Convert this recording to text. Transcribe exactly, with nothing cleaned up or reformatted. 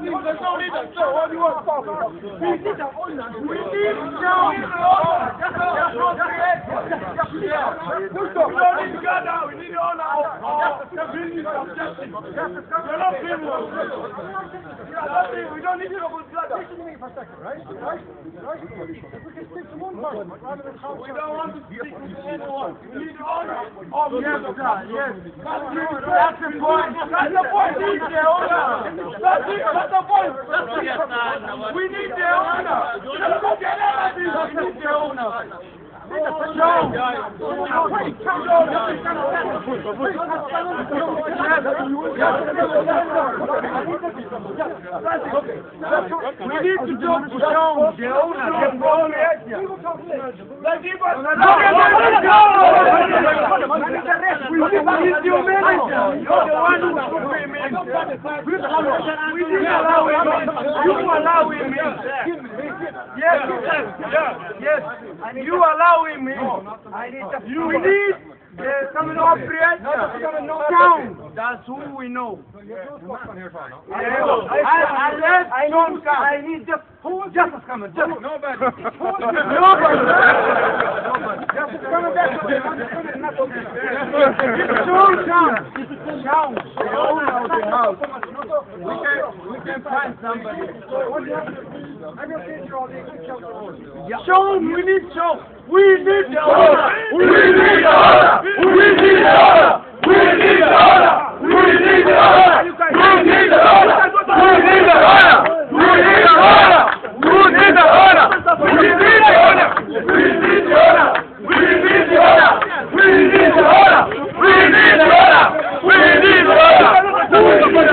There's no need to show. What do you want to talk about? We need the owner. We need the owner. We don't need to go down. We need the owner of the business objective. We're not criminals. We don't need to go together. Listen to me for a second, right? Right? Right? If we can stick to one person rather than we don't want to stick to anyone. We need the owner of the business. Yes. That's the point. That's the point. We need the owner. That's it. That's the point. We need the owner. We need the owner. Show! We need to talk to Sean, the owner, the owner. Let's give us the manager. You're the one who pay me. We didn't allow him. You allow him. Yes, yes, yes. You allow him in. I need the you we need uh, some appropriate sound. That's who we know. Yes. Unless I don't come. I need the who justice coming. Just nobody. Nobody. Justice coming. That's okay. Not okay. Sound, sound, sound. The owner of the house. We can we can find somebody. I'm gonna take you all the show. We need show. We need the order. We need the order. We need the order. We need the order. We need the order. We need the order. We need the order. We need the order. We need the order. We need the order. We need the order. We need the order. We need the order. We need the order. We need the order.